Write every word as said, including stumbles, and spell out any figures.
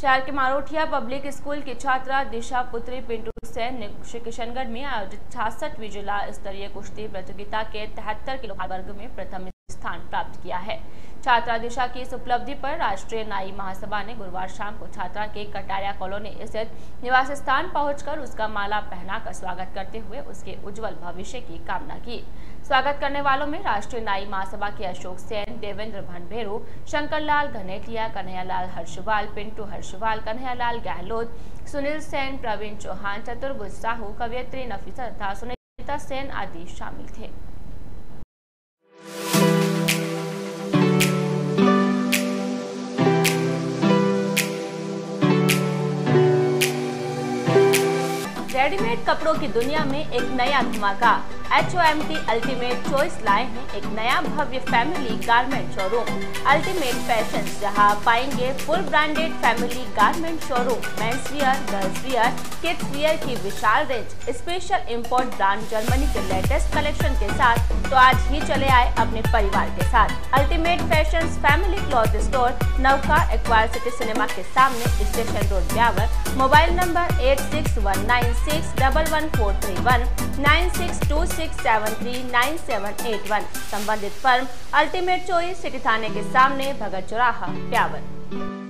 शहर के Marothia public school की छात्रा दिशा पुत्री पिंटू सेन ने श्री किशनगढ़ में आयोजित छियासठवीं जिला स्तरीय कुश्ती प्रतियोगिता के तिहत्तर किलो वर्ग में प्रथम स्थान प्राप्त किया है। छात्रा दिशा की इस उपलब्धि पर राष्ट्रीय नाई महासभा ने गुरुवार शाम को छात्रा के कटारिया कॉलोनी स्थित निवास स्थान पहुंचकर उसका माला पहनाकर स्वागत करते हुए उसके उज्जवल भविष्य की कामना की। स्वागत करने वालों में राष्ट्रीय नाई महासभा के अशोक सेन, देवेंद्र भनभेरू, शंकरलाल घनेटिया, कन्हैयालाल हर्षवाल, पिंटू हर्षवाल, कन्हैयालाल गहलोत, सुनील सेन, प्रवीण चौहान, चतुर्भुज साहू, कवियत्री नफीसा तथा सुनीता सेन आदि शामिल थे। रेडीमेड कपड़ों की दुनिया में एक नया धमाका। H O M T ultimate choice लाए हैं एक नया भव्य family garment showroom ultimate fashion, जहां पाएंगे full branded family garment showroom, men's wear, girls wear, kids wear की विशाल range, special import brand Germany के लेटेस्ट कलेक्शन के साथ। तो आज ही चले आए अपने परिवार के साथ। Ultimate fashion family cloth store, नौका एक्वायर सिटी सिनेमा के सामने, station road, Beawar. Mobile number eight six one nine six double one four three one, nine six two six seven three nine seven eight one. संबंधित firm ultimate choice, city थाने के सामने, भगत चौराहा, ब्यावर।